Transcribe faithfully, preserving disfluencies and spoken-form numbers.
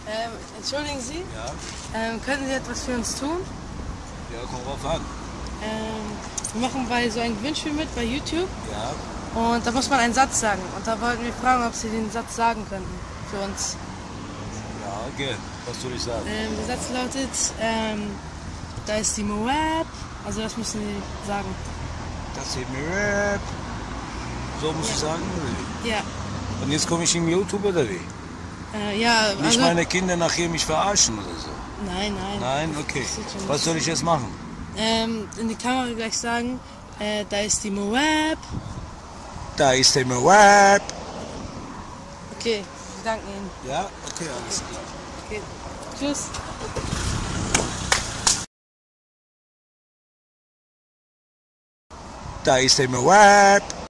Ähm, entschuldigen Sie, Ja, ähm, können Sie etwas für uns tun? ja, kommt drauf an. Ähm, wir machen bei so einem Gewinnspiel mit bei YouTube Ja, und da muss man einen Satz sagen. Und da wollten wir fragen, ob Sie den Satz sagen könnten für uns. ja, gern. Was soll ich sagen? Ähm, der Satz lautet, ähm, da ist die Moab. Also das müssen Sie sagen. Das ist Rap. So muss ich sagen, oder wie? Ja. Und jetzt komme ich im YouTube oder wie? Äh, ja, Nicht also, meine Kinder nachher mich verarschen oder so. Nein, nein. Nein, okay. Das sieht schon Was soll ich jetzt machen? Ähm, in die Kamera gleich sagen, äh, da ist die Moab. Da ist der Rap. Okay, wir danken Ihnen. Ja, okay, alles klar. Okay. Tschüss. Da ist der Rap.